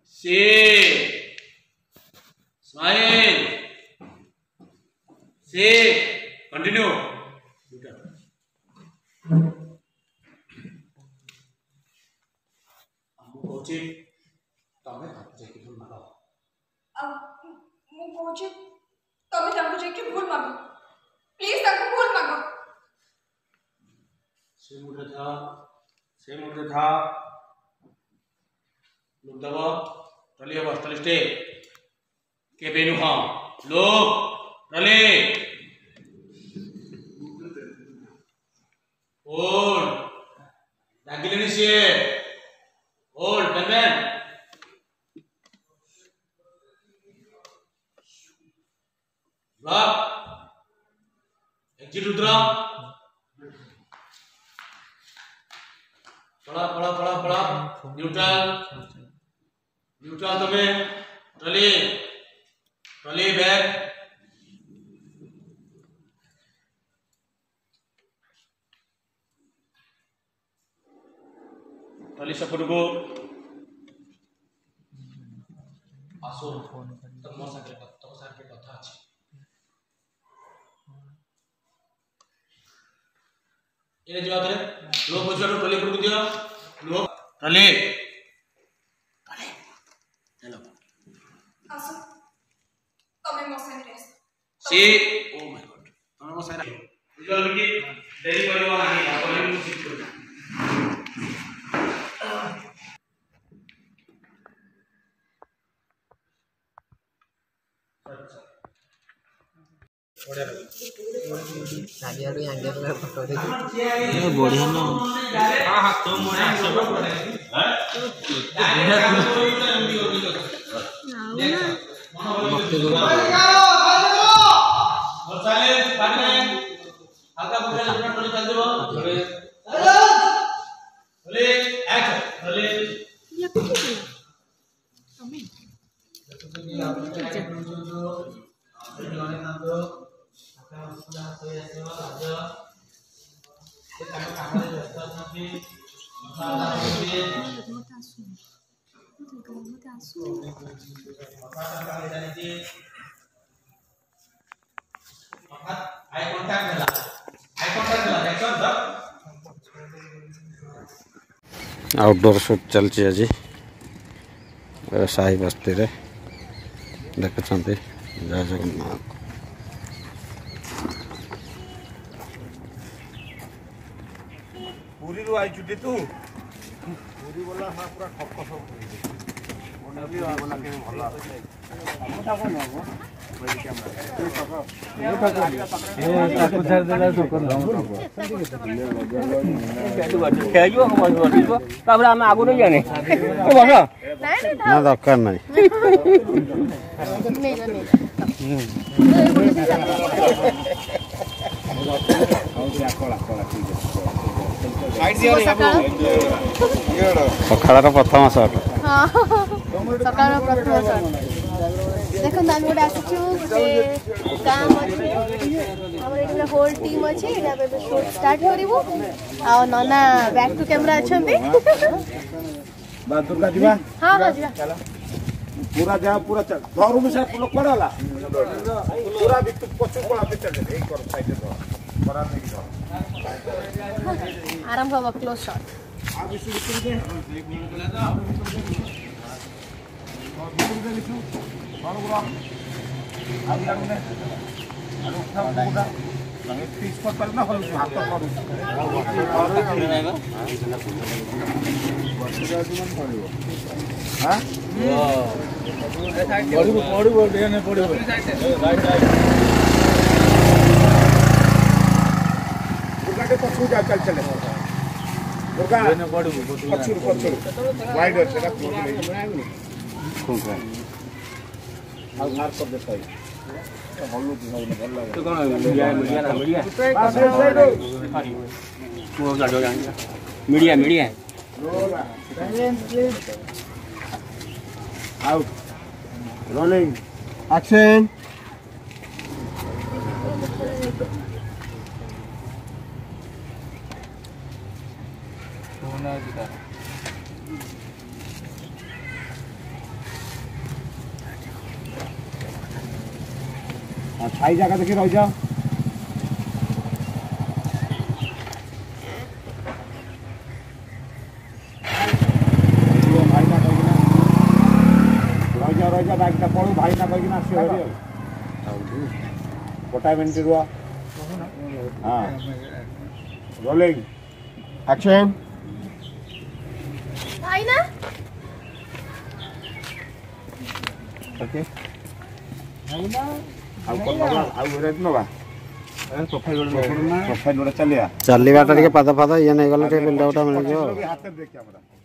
सी smile सी continue हमको कोची तमे हाथ जाके भूल मागो अब मु कोची तमे ताको जाके भूल मागो प्लीज ताको भूल मागो से मुद्रे था लोग दबो टली बस टली स्टे के बेनु हां लोग टली होल्ड दागिलेनी से hold ban block exit Rudra पड़ा न्यूट्रल तुम्हें ट्रॉली बैग ट्रॉली सपोर्ट को आसो तब मोर साथे कथा अछि एने जवाब दे लोग बुझलो ट्रॉली पर दियो लोग ट्रॉली हेलो आसो तमे मोसे रेस सी ओ माय गॉड तमे मोसे बुझलो कि देरी करबो नाही आपण मु सिट करबो बढ़िया फोटो देखी बढ़िया ना हां हां तो मोरे आसे आउटडोर शूट चलती आज साई बस्ती रे देखुं जय जगन्नाथ पूरी रो आई छुट्टी तू पूरी बोला हां पूरा ठक सब मोना भी बोला के भला मोटा कोन हो भाई कैमरा ए ताको छाड़ देला तो कर खेजो हम बसिबो तापर हम आगु नहीं जाने ए बस ना दरकार नहीं सकाळ प्रथम शॉट सकाळ प्रथम शॉट देखो हम गोटे आसचु काम अच्छे हमर एटा होल टीम अच्छे एटा पे शूट स्टार्ट करिवो आ नना बैक टू कैमरा अछंती बहादुर का दिवा हां हां दिवा पूरा जा पूरा चल धरू में से लोग पड़ाला पूरा बिक पछु पड़ा पे चल ए कर साइड दो बड़ा नहीं दो आरंभ हो क्लोज शॉट आगे शुरू कर दे और ब्रो आगे लगने और उठा पूरा लगे 30 पर ना हल हाथ करू और रहेगा हां पड़ी बोल दे ने पड़ी राइट राइट दुर्गा के पछू जा चल चले दुर्गा ने पड़ी पछू वाइड है सेटा पूरी नहीं खूब है आ मार कर देता है हल्लू दिखाई नहीं भल लगे तो कौन मीडिया बस साइड वो गाड़ो जाएंगे मीडिया आउट रोलिंग एक्शन छाई जगह देखिए रही जाओ भाई ना कहीं रही जा बैग पड़ू भाई ना कहीं आस गोटाए मिनट रुआ हाँ रोलिंग एक्शन भाई ना ओके ଆଉ କଣ ନବା ଆଉ ଭେରାଇଟି ନବା ପ୍ରୋଫାଇଲ ଗୋଟେ ଚାଲିବା ଚାଲିବାଟା ଟିକେ ପାଦ ଫାଦ ଇଏ ନେଇଗଲେ ଟିକେ ବିଲ୍ଡ ଆଉଟ୍ ମିଳିଯିବ ହାତରେ ଦେଖିବା